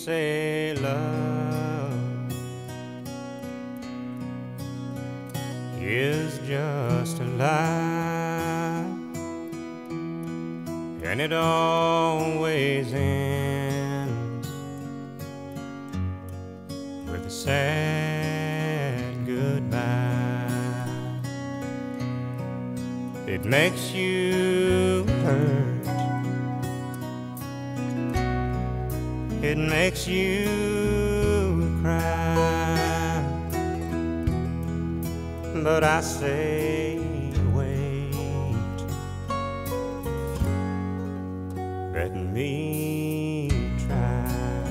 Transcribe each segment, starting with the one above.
say love is just a lie, and it always ends with a sad goodbye. It makes you hurt, it makes you cry, but I say wait, let me try.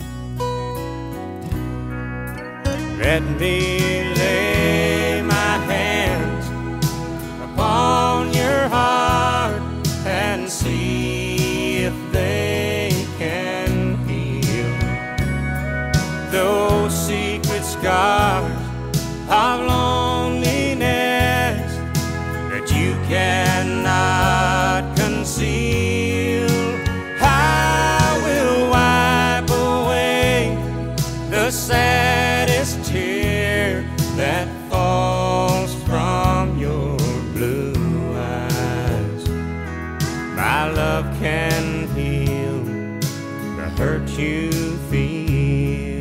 Let me lay my hands upon your heart and see if they can heal those secret scars of loneliness that you cannot conceal. I will wipe away the saddest tear that falls from your blue eyes. My love can heal the hurt you feel.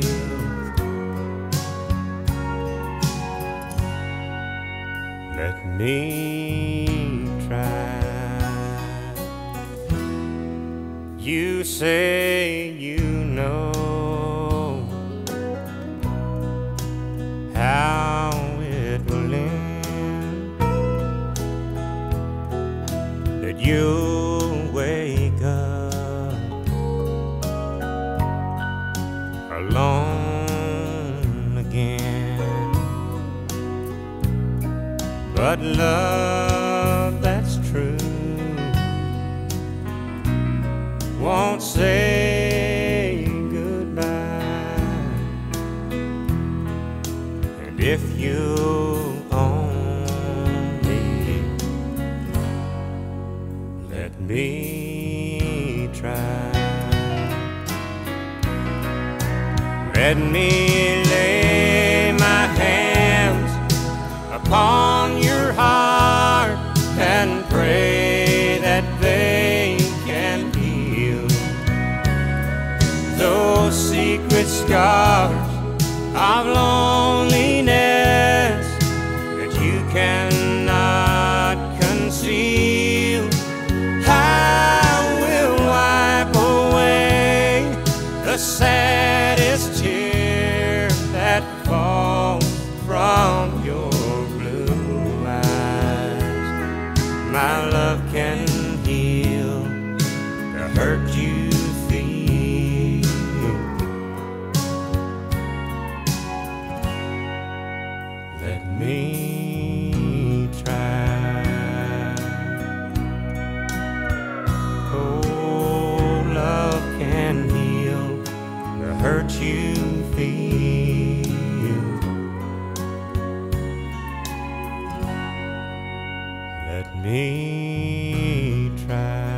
Let me try. You say you know how it will end, that you'll wake up alone again. But love that's true won't say goodbye, and if you only let me try. Let me lay my hands upon your heart and pray that they can heal those secret scars of loneliness that you cannot conceal. I will wipe away the saddest tear that falls from your blue eyes. My love can heal the hurt you feel. Let me try. Oh, love can heal the hurt you feel. Let me try.